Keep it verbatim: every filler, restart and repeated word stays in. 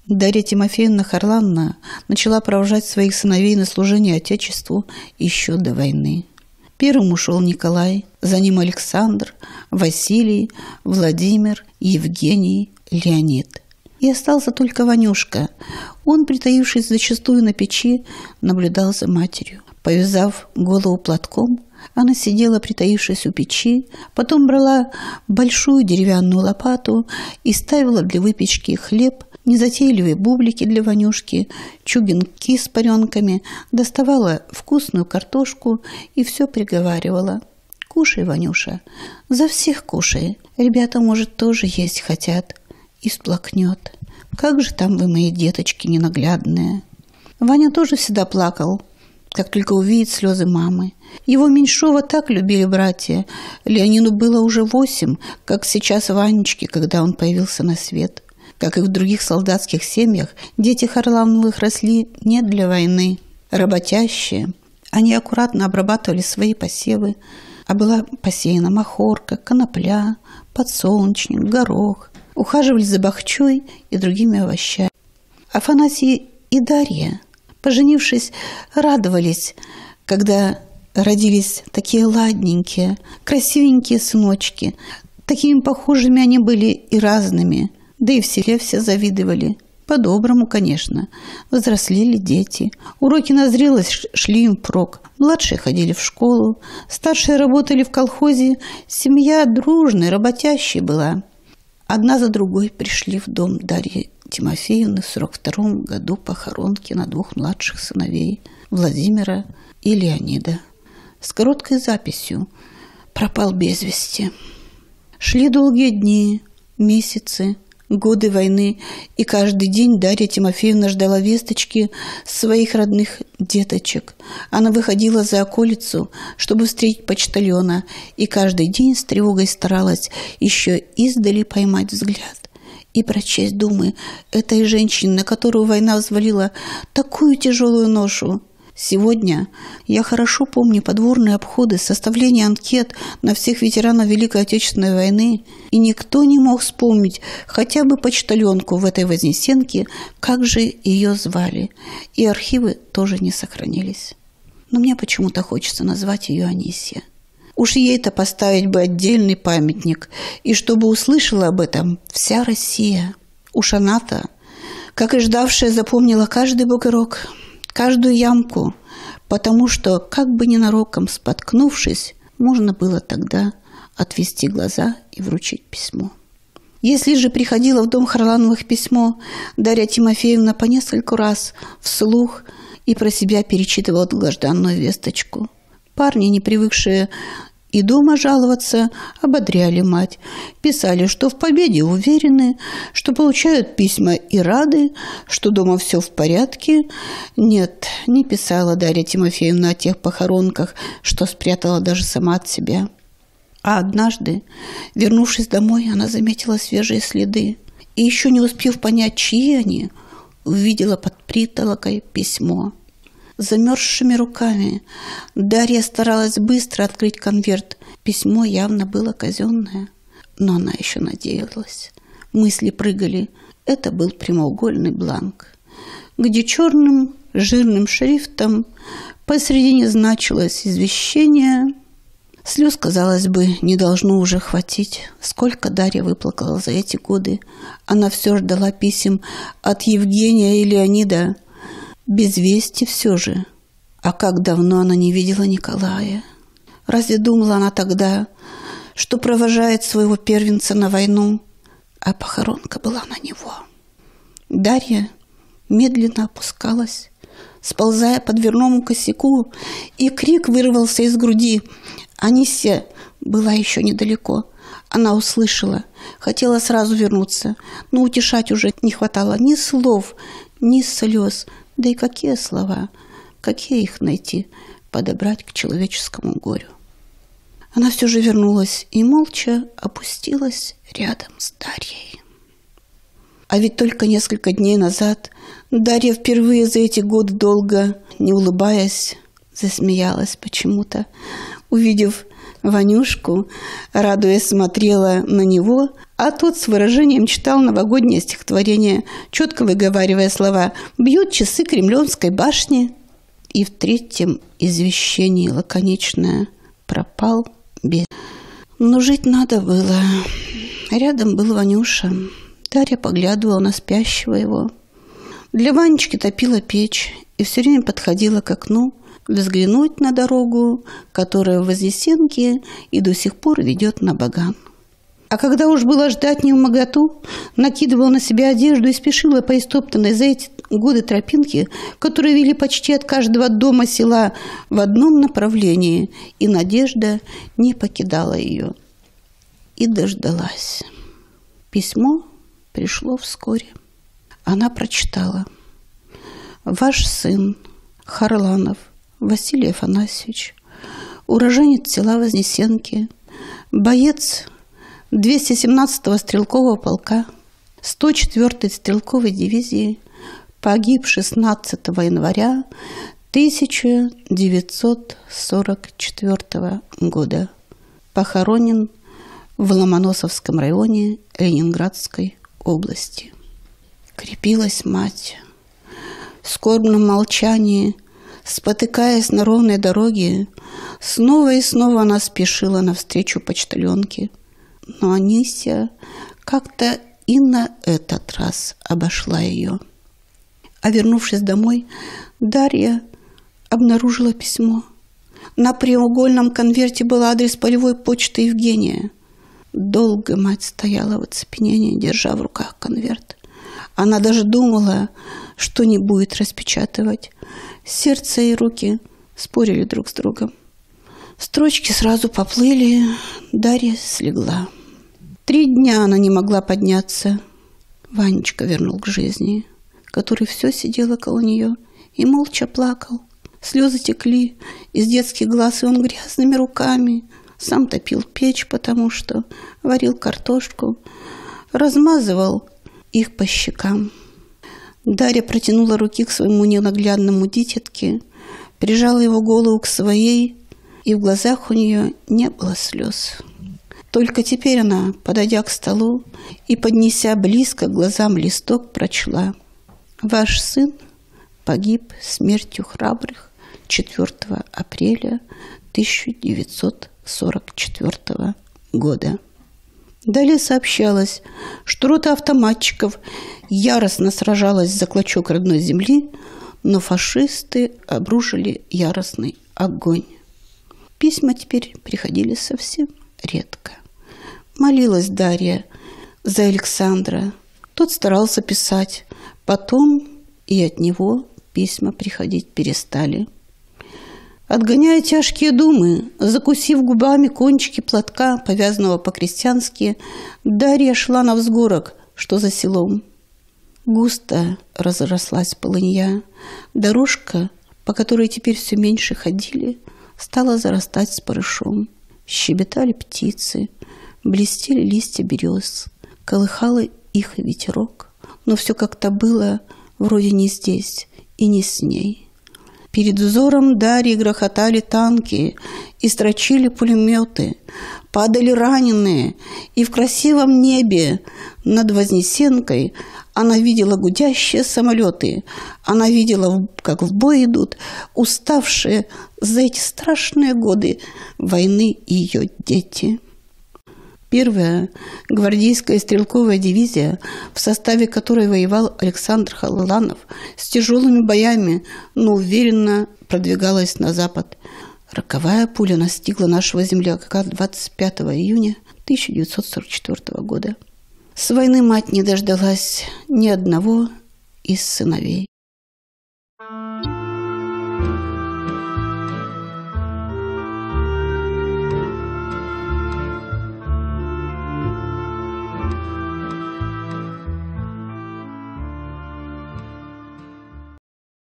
Дарья Тимофеевна Харланна начала провожать своих сыновей на служение Отечеству еще до войны. Первым ушел Николай, за ним Александр, Василий, Владимир, Евгений, Леонид. И остался только Ванюшка. Он, притаившись зачастую на печи, наблюдал за матерью. Повязав голову платком, она сидела, притаившись у печи, потом брала большую деревянную лопату и ставила для выпечки хлеб, незатейливые бублики для Ванюшки, чугунки с паренками, доставала вкусную картошку и все приговаривала. «Кушай, Ванюша, за всех кушай. Ребята, может, тоже есть хотят». И сплакнет. «Как же там вы, мои деточки ненаглядные». Ваня тоже всегда плакал, как только увидит слезы мамы. Его меньшого так любили братья. Леониду было уже восемь, как сейчас Ванечке, когда он появился на свет. Как и в других солдатских семьях, дети Харлановых росли не для войны. Работящие, они аккуратно обрабатывали свои посевы, а была посеяна махорка, конопля, подсолнечник, горох. Ухаживали за бахчой и другими овощами. Афанасий и Дарья, поженившись, радовались, когда родились такие ладненькие, красивенькие сыночки. Такими похожими они были и разными. Да и в селе все завидовали. По-доброму, конечно. Взрослели дети. Уроки на зрелость шли им впрок. Младшие ходили в школу, старшие работали в колхозе. Семья дружная, работящая была. Одна за другой пришли в дом Дарьи Тимофеевны в сорок втором году похоронки на двух младших сыновей Владимира и Леонида. С короткой записью: пропал без вести. Шли долгие дни, месяцы, годы войны, и каждый день Дарья Тимофеевна ждала весточки своих родных деточек. Она выходила за околицу, чтобы встретить почтальона, и каждый день с тревогой старалась еще издали поймать взгляд и прочесть думы этой женщины, на которую война взвалила такую тяжелую ношу. Сегодня я хорошо помню подворные обходы, составление анкет на всех ветеранов Великой Отечественной войны, и никто не мог вспомнить хотя бы почтальонку в этой Вознесенке, как же ее звали, и архивы тоже не сохранились. Но мне почему-то хочется назвать ее Анисья. Уж ей-то поставить бы отдельный памятник, и чтобы услышала об этом вся Россия. Уж она-то, как и ждавшая, запомнила каждый бугорок, каждую ямку, потому что, как бы ненароком споткнувшись, можно было тогда отвести глаза и вручить письмо. Если же приходило в дом Харлановых письмо, Дарья Тимофеевна по нескольку раз вслух и про себя перечитывала долгожданную весточку. Парни, не привыкшие и дома жаловаться, ободряли мать. Писали, что в победе уверены, что получают письма и рады, что дома все в порядке. Нет, не писала Дарья Тимофеевна о тех похоронках, что спрятала даже сама от себя. А однажды, вернувшись домой, она заметила свежие следы. И еще не успев понять, чьи они, увидела под притолокой письмо. Замерзшими руками Дарья старалась быстро открыть конверт. Письмо явно было казенное, но она еще надеялась. Мысли прыгали. Это был прямоугольный бланк, где черным жирным шрифтом посредине значилось извещение. Слез, казалось бы, не должно уже хватить. Сколько Дарья выплакала за эти годы. Она все ждала писем от Евгения и Леонида. Без вести все же. А как давно она не видела Николая? Разве думала она тогда, что провожает своего первенца на войну? А похоронка была на него. Дарья медленно опускалась, сползая по дверному косяку, и крик вырвался из груди. Анисья была еще недалеко. Она услышала, хотела сразу вернуться, но утешать уже не хватало ни слов, ни слез. Да и какие слова, какие их найти, подобрать к человеческому горю. Она все же вернулась и молча опустилась рядом с Дарьей. А ведь только несколько дней назад Дарья впервые за эти годы долго, не улыбаясь, засмеялась почему-то. Увидев Ванюшку, радуясь, смотрела на него, А тот с выражением читал новогоднее стихотворение, четко выговаривая слова «Бьют часы Кремлевской башни». И в третьем извещении лаконичное «Пропал без». Но жить надо было. Рядом был Ванюша. Дарья поглядывала на спящего его. Для Ванечки топила печь и все время подходила к окну взглянуть на дорогу, которая в Вознесенке и до сих пор ведет на Баган. А когда уж было ждать невмоготу, накидывала на себя одежду и спешила по истоптанной за эти годы тропинке, которые вели почти от каждого дома села в одном направлении, и надежда не покидала ее. И дождалась. Письмо пришло вскоре. Она прочитала: «Ваш сын Харланов Василий Афанасьевич, уроженец села Вознесенки, боец двести семнадцатого стрелкового полка сто четвёртой стрелковой дивизии, погиб шестнадцатого января тысяча девятьсот сорок четвёртого года, похоронен в Ломоносовском районе Ленинградской области». Крепилась мать. В скорбном молчании, спотыкаясь на ровной дороге, снова и снова она спешила навстречу почтальонке. Но Анисия как-то и на этот раз обошла ее. А вернувшись домой, Дарья обнаружила письмо. На прямоугольном конверте был адрес полевой почты Евгения. Долго мать стояла в оцепенении, держа в руках конверт. Она даже думала, что не будет распечатывать. Сердце и руки спорили друг с другом. Строчки сразу поплыли, Дарья слегла. Три дня она не могла подняться. Ванечка вернул к жизни, который все сидел около нее и молча плакал. Слезы текли из детских глаз, и он грязными руками сам топил печь, потому что варил картошку, размазывал их по щекам. Дарья протянула руки к своему ненаглядному дитятке, прижала его голову к своей, и в глазах у нее не было слез. Только теперь она, подойдя к столу и поднеся близко к глазам листок, прочла: «Ваш сын погиб смертью храбрых четвёртого апреля тысяча девятьсот сорок четвёртого года». Далее сообщалось, что рота автоматчиков яростно сражалась за клочок родной земли, но фашисты обрушили яростный огонь. Письма теперь приходили совсем редко. Молилась Дарья за Александра. Тот старался писать. Потом и от него письма приходить перестали. Отгоняя тяжкие думы, закусив губами кончики платка, повязанного по-крестьянски, Дарья шла на взгорок, что за селом. Густо разрослась полынья. Дорожка, по которой теперь все меньше ходили, стала зарастать спарышом. Щебетали птицы, блестели листья берез, колыхало их ветерок. Но все как-то было вроде не здесь и не с ней. Перед взором Дарьи грохотали танки и строчили пулеметы, падали раненые, и в красивом небе над Вознесенкой она видела гудящие самолеты, она видела, как в бой идут уставшие за эти страшные годы войны ее дети. Первая гвардейская стрелковая дивизия, в составе которой воевал Александр Харланов, с тяжелыми боями, но уверенно продвигалась на запад. Роковая пуля настигла нашего земляка двадцать пятого июня тысяча девятьсот сорок четвёртого года. С войны мать не дождалась ни одного из сыновей.